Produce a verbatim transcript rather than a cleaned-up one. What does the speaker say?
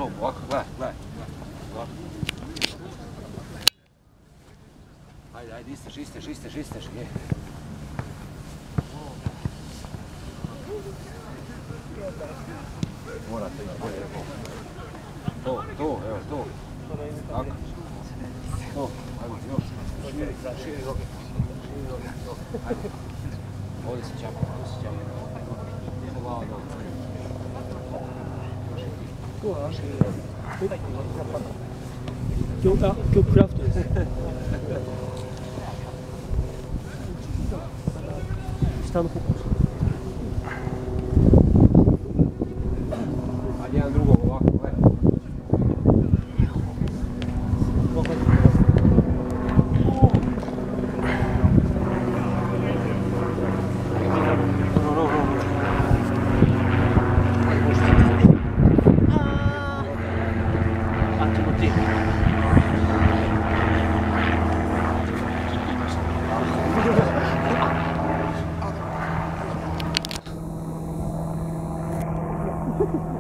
Evo, ovako, gledaj, gledaj. Ovako. Ajde, ajde, istež, istež, istež, istež, je. Morate ići bolje, evo. To, to, evo, to. Tako. To, ajmo, još. Širi, širi roke. Širi roke, to. Ajde. Ovdje se čapa, ovdje se čapa. Idemo glava dole. Tu, a?今日、あ、今日クラフトです。下の方かもしれない。 Ajde, jedan drugog ovako, gledaj. Ha ha ha.